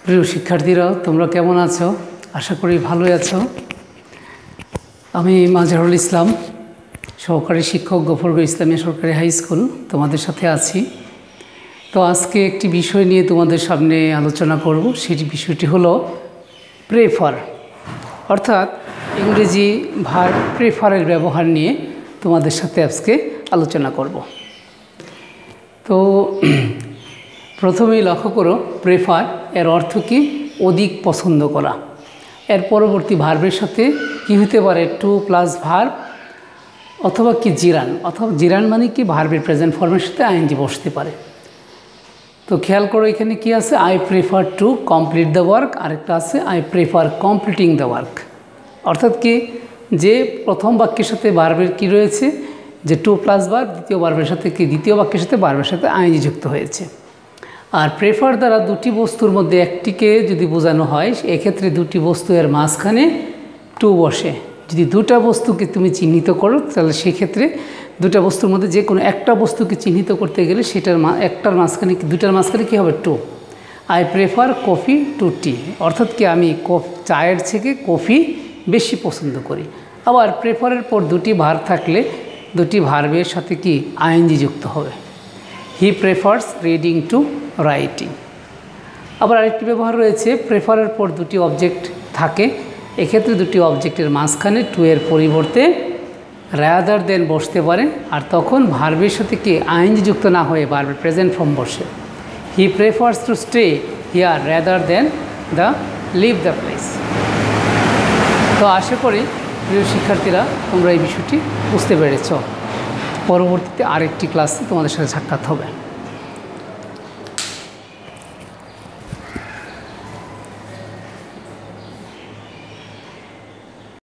প্রিয় শিক্ষার্থীরা, তোমরা কেমন আছো? আশা করি ভালোই আছো। আমি মাজহারুল ইসলাম, সহকারী শিক্ষক, গফরগাঁও ইসলামিয়া সরকারি হাই স্কুল, তোমাদের সাথে আছি। তো আজকে একটি বিষয় নিয়ে তোমাদের সামনে আলোচনা করব। সেটি বিষয়টি হলো প্রেফার, অর্থাৎ ইংরেজি ভার্ব প্রেফারের ব্যবহার নিয়ে তোমাদের সাথে আজকে আলোচনা করব। তো প্রথমেই লক্ষ্য করো, প্রেফার এর অর্থ কি? অধিক পছন্দ করা। এর পরবর্তী ভার্বের সাথে কি হতে পারে? টু প্লাস ভার্ব অথবা কি জিরান, অথবা জিরান মানে কি ভার্বের প্রেজেন্ট ফর্মের সাথে আইএনজি বসতে পারে। তো খেয়াল করো, এখানে কি আছে? I prefer to complete the work, আরেকটা আছে I prefer completing the work. অর্থাৎ কি, যে প্রথম বাক্যের সাথে ভার্বের কি রয়েছে, যে টু প্লাস ভার্ব, দ্বিতীয় ভার্বের সাথে কি, দ্বিতীয় বাক্যের সাথে ভার্বের সাথে আইএনজি যুক্ত হয়েছে। আর প্রেফার দ্বারা দুটি বস্তুর মধ্যে একটিকে যদি বোঝানো হয়, এক্ষেত্রে দুটি বস্তু এর মাঝখানে টু বসে। যদি দুটা বস্তুকে তুমি চিহ্নিত করো, তাহলে সেক্ষেত্রে দুটা বস্তুর মধ্যে যে কোনো একটা বস্তুকে চিহ্নিত করতে গেলে সেটার একটার মাঝখানে, দুটার মাঝখানে কী হবে? To. I prefer coffee to tea, অর্থাৎ কি আমি চায়ের থেকে কফি বেশি পছন্দ করি। আবার প্রেফারের পর দুটি ভার্ব থাকলে দুটি ভার্বের সাথে কি আইএনজি যুক্ত হবে। He prefers reading to writing. আবার আরেকটি ব্যবহার রয়েছে, প্রেফারের পর দুটি অবজেক্ট থাকে, এক্ষেত্রে দুটি অবজেক্টের মাঝখানে টু এর পরিবর্তে রাদার দেন বসতে পারে, আর তখন ভার্বের সাথে কি আইএনজি যুক্ত না হয়ে ভার্বের প্রেজেন্ট ফর্ম বসে। He prefers to stay here rather than the leave the place. তো আশা করি প্রিয় শিক্ষার্থীরা তোমরা এই বিষয়টি বুঝতে পেরেছ। পরবর্তীতে আরেকটি ক্লাসে তোমাদের সাথে সাক্ষাৎ হবে।